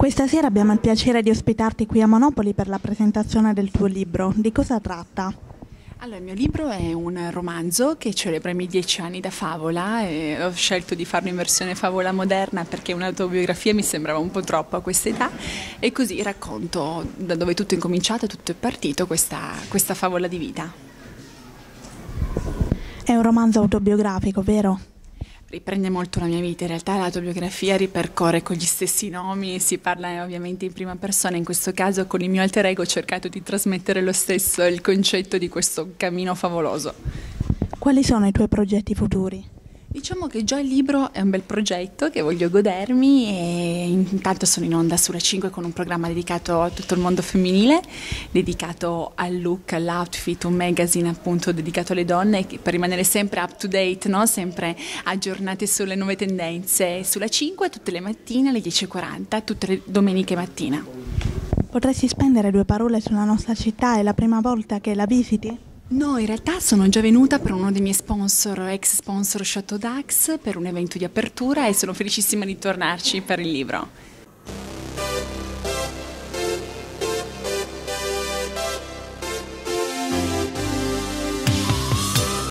Questa sera abbiamo il piacere di ospitarti qui a Monopoli per la presentazione del tuo libro. Di cosa tratta? Allora, il mio libro è un romanzo che celebra i miei 10 anni da favola e ho scelto di farlo in versione favola moderna perché un'autobiografia mi sembrava un po' troppo a questa età e così racconto da dove tutto è incominciato, tutto è partito, questa favola di vita. È un romanzo autobiografico, vero? Riprende molto la mia vita, in realtà l'autobiografia ripercorre con gli stessi nomi, si parla ovviamente in prima persona, in questo caso con il mio alter ego ho cercato di trasmettere lo stesso il concetto di questo cammino favoloso. Quali sono i tuoi progetti futuri? Diciamo che già il libro è un bel progetto che voglio godermi e intanto sono in onda sulla 5 con un programma dedicato a tutto il mondo femminile, dedicato al look, all'outfit, un magazine appunto dedicato alle donne per rimanere sempre up to date, no? Sempre aggiornate sulle nuove tendenze. Sulla 5 tutte le mattine alle 10:40, tutte le domeniche mattina. Potresti spendere due parole sulla nostra città? È la prima volta che la visiti? No, in realtà sono già venuta per uno dei miei sponsor, ex sponsor Chateau Dax, per un evento di apertura e sono felicissima di tornarci per il libro.